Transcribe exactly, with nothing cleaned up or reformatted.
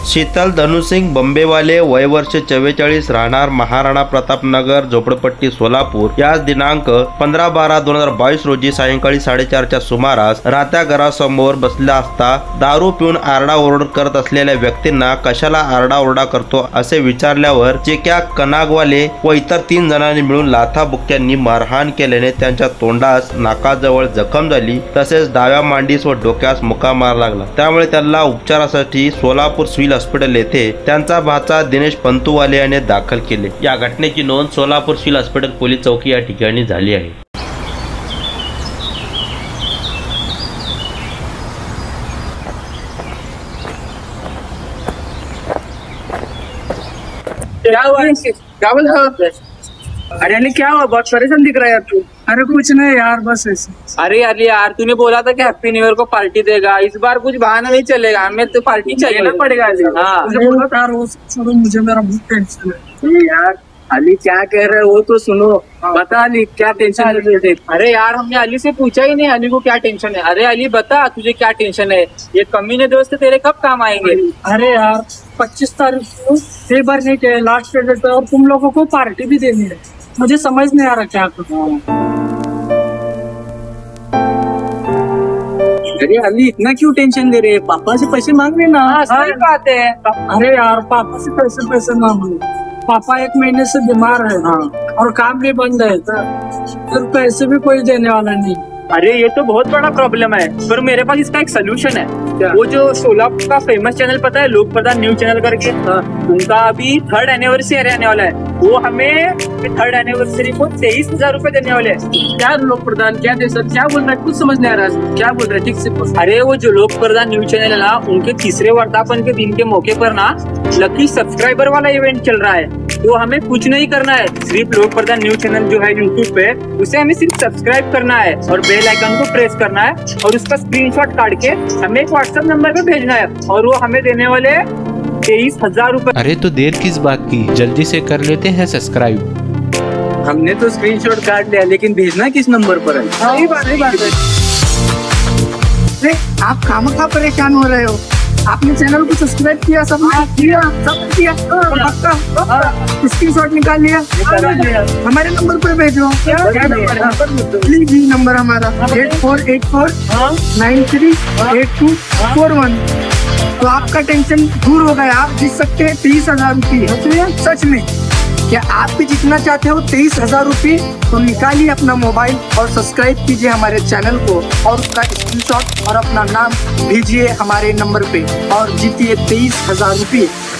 शीतल धनुसिंग बंबेवाले, वय वर्ष चव्वेचाळीस, राहणार महाराणा प्रतापनगर, झोपडपट्टी, सोलापूर, याच दिनांक पंधरा बारा दोन हजार बावीस रोजी सायंकाळी साडेचारच्या सुमारास राहत्या घरासमोर बसला असता दारू पिऊन आरडाओरड करत असलेल्या व्यक्तींना कशाला आरडाओरडा करतो असे विचारल्यावर चिक्या, कनागवाले व इतर तीन जणांनी मिळून लाथाबुक्क्यांनी मारहाण केल्याने त्यांच्या तोंडास, नाकाजवळ जखम झाली, तसेच डाव्या मांडीस व डोक्यास मुका मार लागला। त्यामुळे त्यांना उपचारासाठी सोलापूर सिव्हिल हॉस्पिटल येथे त्यांचा भाचा दिनेश पंतुवाले याने दाखल केले। या घटनेची नोंद सोलापूर सिव्हिल हॉस्पिटल पोलीस चौकी या ठिकाणी झाली आहे। क्या हुआ? क्या बोल रहा है? अरे अली क्या हुआ? बहुत परेशान दिख रहा है यार तू। अरे कुछ नहीं यार, बस ऐसे। अरे अली यार, तूने बोला था कि हैप्पी न्यू ईयर को पार्टी देगा, इस बार कुछ बहाना नहीं चलेगा, हमें तो पार्टी चाहिए ना पड़ेगा। हाँ मुझे बोला यार, वो छोड़ो, मुझे मेरा बहुत टेंशन है यार। अली क्या कह रहे हो वो तो सुनो। बता अली, क्या टेंशन है? अरे यार, हमने अली से पूछा ही नहीं अली को क्या टेंशन है। अरे अली बता, तुझे क्या टेंशन है? ये कमीने दोस्त तेरे कब काम आएंगे? अरे यार, पच्चीस तारीख को पे भरने के लास्ट डेट है और तुम लोगों को पार्टी भी देनी है। मुझे समझ नहीं आ रहा क्या करूं। अरे अली, इतना क्यों टेंशन ले रहे हैं? पापा से पैसे मांग लेना। सही बात है। अरे यार, पापा से पैसे पैसे मांगो। पापा एक महीने से बीमार है। हाँ। और काम भी बंद है, फिर पैसे भी कोई देने वाला नहीं। अरे ये तो बहुत बड़ा प्रॉब्लम है, पर मेरे पास इसका एक सोल्यूशन है। वो जो सोलापुर का फेमस चैनल पता है, लोक प्रधान न्यूज चैनल करके, उनका अभी थर्ड एनिवर्सरी आने वाला है। वो हमें थर्ड एनिवर्सरी को तेईस हजार रूपए देने वाले हैं। क्या लोक प्रधान, क्या दे सर, क्या बोल रहा है? कुछ समझ नहीं आ रहा, क्या बोल रहे हैं? ठीक से। अरे वो जो लोक प्रधान न्यूज चैनल है ना, उनके तीसरे वर्धापन के दिन के मौके पर ना लकी सब्सक्राइबर वाला इवेंट चल रहा है। तो हमें कुछ नहीं करना है, सिर्फ लोक प्रधान न्यूज चैनल जो है यूट्यूब पे, उसे हमें सिर्फ सब्सक्राइब करना है और बेल आइकन को प्रेस करना है और उसका स्क्रीनशॉट काट के हमें एक व्हाट्सएप नंबर पे भेजना है और वो हमें देने वाले तेईस हजार रूपए। अरे तो देर किस बात की, जल्दी से कर लेते हैं सब्सक्राइब। हमने तो स्क्रीनशॉट काट लिया, लेकिन भेजना किस नंबर पर है? सही बात है। आप खामखा परेशान हो रहे हो। आपने चैनल को सब्सक्राइब किया, सब किया, सब किया, स्क्रीनशॉट निकाल लिया, हमारे नंबर पर भेजो। प्लीज जी, नंबर हमारा eight four eight four nine three eight two four one. तो आपका टेंशन दूर हो गया, आप जीत सकते हैं तेईस हजार रूपए। सच में क्या आप भी जीतना चाहते हो तेईस हजार रूपए? तो निकालिए अपना मोबाइल और सब्सक्राइब कीजिए हमारे चैनल को और उसका स्क्रीनशॉट और अपना नाम भेजिए हमारे नंबर पे और जीतिए तेईस हजार रूपए।